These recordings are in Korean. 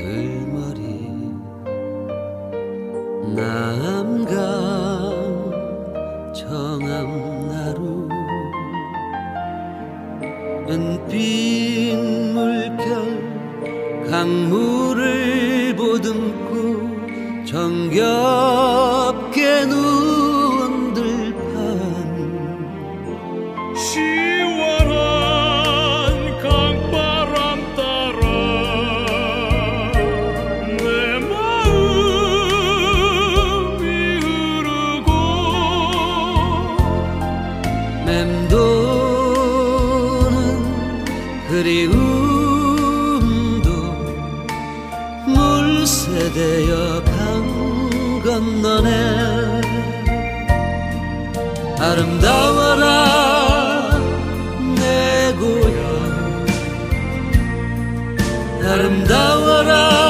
들머리 남강 정암나루 은빛 물결 강물을 보듬고 정겹게 누운 들판 시원한 강바람 따라 내 마음이 흐르고 맴도는 그리움도 물새되어 강 건너네 아름다워라 내 고향 아름다워라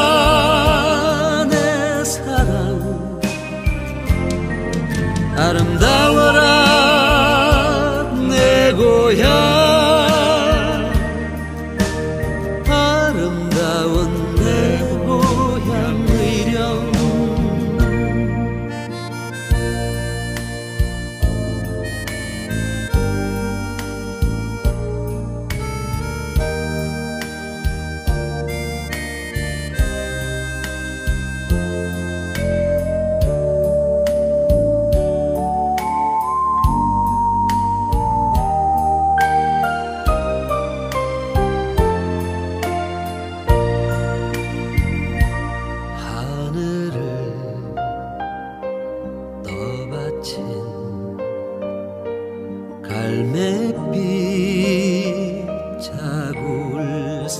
내 사랑 아름다워라 내 고향 아름다운 내 고향 의령 하늘을 떠받친 갈매빛 자굴산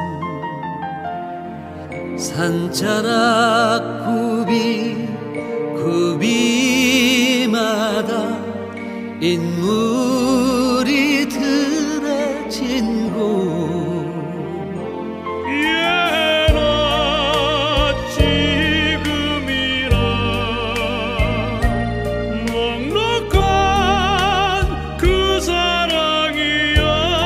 산자락 굽이마다 인물이 들어진 곳 예나 지금이나 넉넉한 그 사랑이야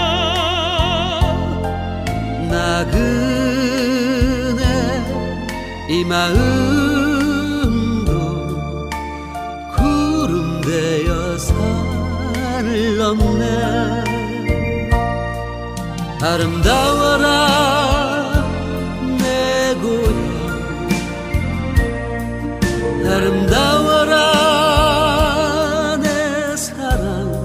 나그네 이 마음도 구름 되어 산을 넘네 아름다워라 내 고향 아름다워라 내 사랑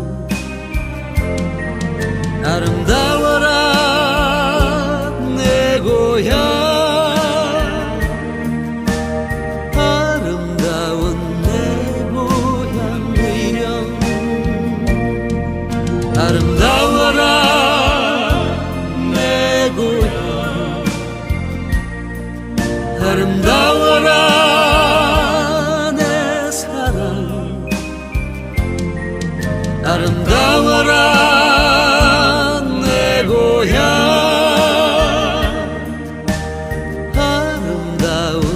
아름다워라 내 고향 아름다운 내 고향 의령 아름다워라 내 고향 아름다워라 내 사랑 아름다워라 내 고향 아름다운